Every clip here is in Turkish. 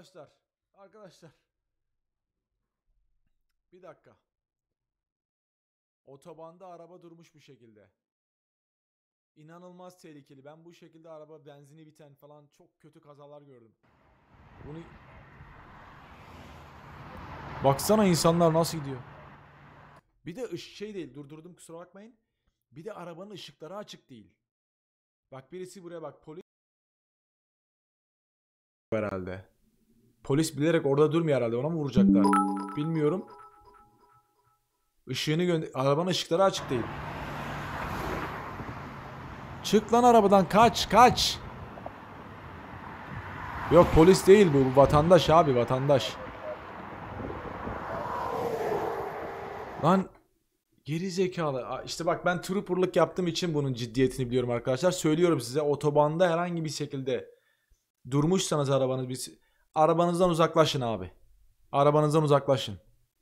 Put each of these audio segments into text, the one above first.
Arkadaşlar. Bir dakika. Otobanda araba durmuş bu şekilde. İnanılmaz tehlikeli. Ben bu şekilde araba benzini biten falan çok kötü kazalar gördüm. Bunu... Baksana insanlar nasıl gidiyor. Bir de şey değil, durdurdum kusura bakmayın. Bir de arabanın ışıkları açık değil. Bak birisi buraya bak, polis herhalde. Polis bilerek orada durmuyor herhalde, ona mı vuracaklar? Bilmiyorum. Arabanın ışıkları açık değil. Çık lan arabadan, kaç. Yok polis değil bu vatandaş abi, vatandaş. Lan geri zekalı. İşte bak ben trooperlık yaptığım için bunun ciddiyetini biliyorum arkadaşlar. Söylüyorum size, otobanda herhangi bir şekilde durmuşsanız arabanızdan uzaklaşın abi. Arabanızdan uzaklaşın.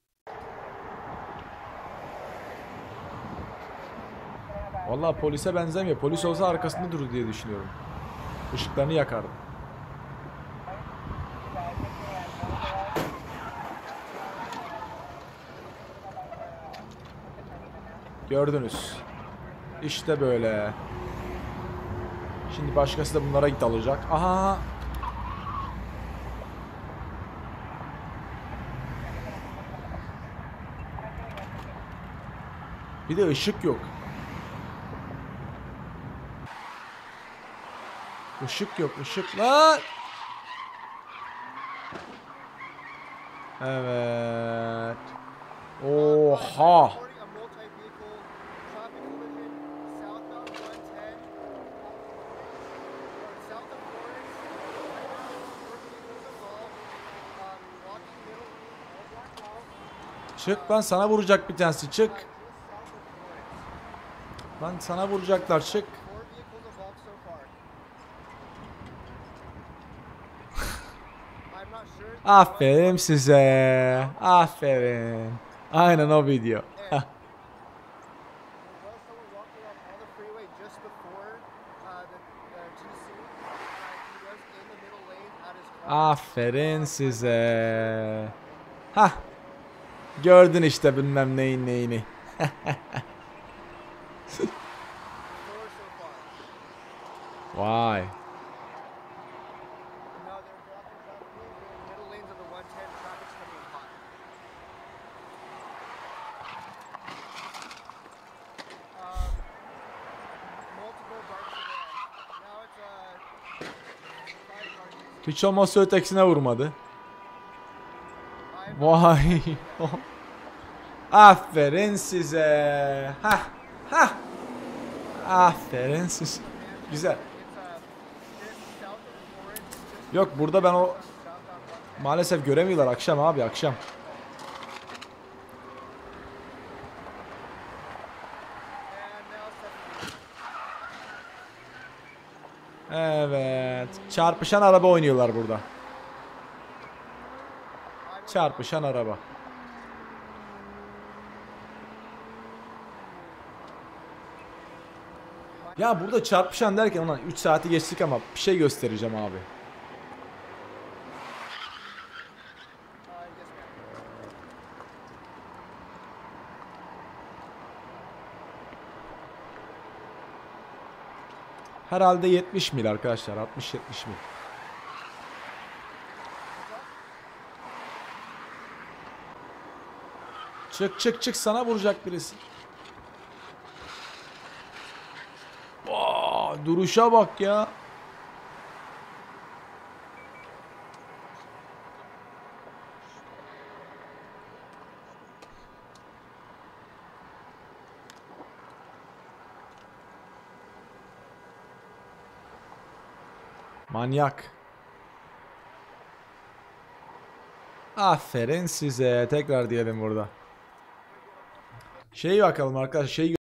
Vallahi polise benzemiyor. Polis olsa arkasında durur diye düşünüyorum. Işıklarını yakardım. Gördünüz. İşte böyle. Şimdi başkası da bunlara dalacak. Aha. Bir de ışık yok. Işık yok, ışık lan. Evet. Oha. Çık lan, sana vuracak bir tanesi, çık. Lan sana vuracaklar, çık. Aferin size. Aferin. Aynen o video. Aferin size. Hah. Gördün işte bilmem neyin neyini. Vay. Hiç olmazsa ötekisine vurmadı. Vay. Aferin size. Hah. Hah. Aferin size. Güzel. Yok burada ben o maalesef göremiyorlar, akşam abi, akşam. Evet. Çarpışan araba oynuyorlar burada. Çarpışan araba. Ya burada çarpışan derken ulan 3 saati geçtik ama bir şey göstereceğim abi. Herhalde 70 mil arkadaşlar. 60-70 mil. Çık sana vuracak birisi. Duruşa bak ya. Manyak. Aferin size. Tekrar diyelim burada. Bakalım arkadaşlar.